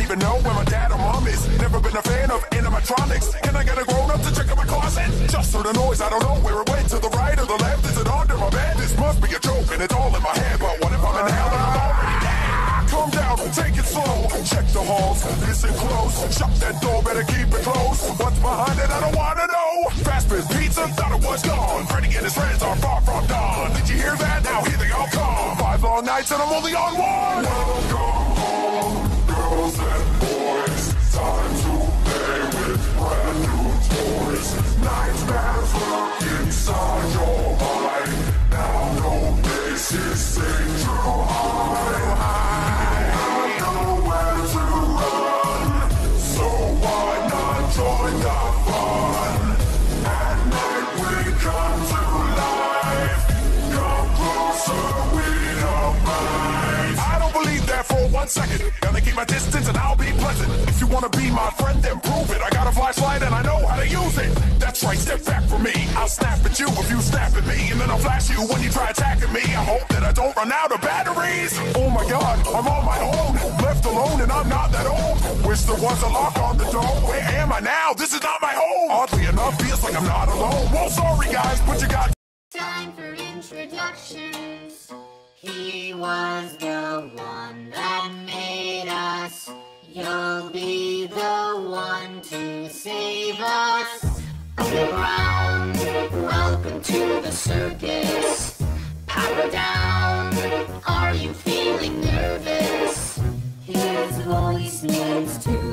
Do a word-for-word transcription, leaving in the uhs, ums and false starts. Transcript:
even know where my dad or mom is. Never been a fan of animatronics. Can I get a grown up to check out my closet? Just heard a noise, I don't know where it went. To the right or the left, is it under my bed? This must be a joke and it's all in my head. But what if I'm in hell and I'm already dead? Calm down, take it slow. Check the halls, listen close. Shut that door, better keep it closed. What's behind it, I don't wanna know. Fast food pizza, thought it was gone. Freddy and his friends are far from done. Did you hear that? Now here they all come. Five long nights and I'm only on one. Welcome home, girls and boys. Time to play with brand new toys. Nightmares lurk inside your mind. Now no place is safe to hide. Join the fun. At night we come to life. Come closer, we don't mind. I don't believe that for one second. Gonna keep my distance and I'll be pleasant. If you wanna be my friend, then prove it. I got a flashlight and I know how to use it. That's right, step back from me. I'll snap at you if you snap at me. And then I'll flash you when you try attacking me. I hope that I don't run out of batteries. Oh my god, I'm on my own. Left alone and I'm not that old. Wish there was a lock on the door. Where am I now? This is not my home. Oddly enough, feels like I'm not alone. Well, sorry guys, but you got time for introductions. He was the one that made us. You'll be the one to save us. Underground, welcome to the circus. Power down, are you feeling nervous? His voice needs to